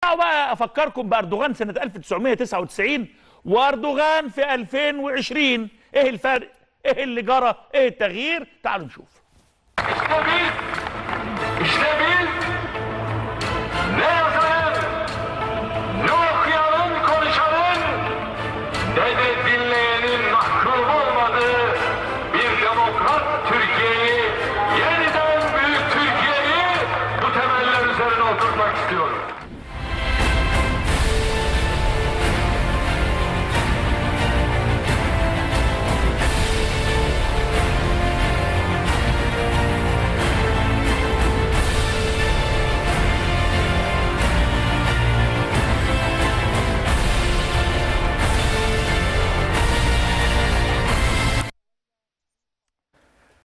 بقى افكركم باردوغان سنه 1999 واردوغان في 2020. ايه الفرق؟ ايه اللي جرى؟ ايه التغيير؟ تعالوا نشوف. İşte biz ne yazarın, ne okuyanın, konuşanın, ne de dinleyenin mahkum olmadığı bir demokrat Türkiye'yi, yeniden büyük Türkiye'yi bu temeller üzerine oturtmak istiyoruz.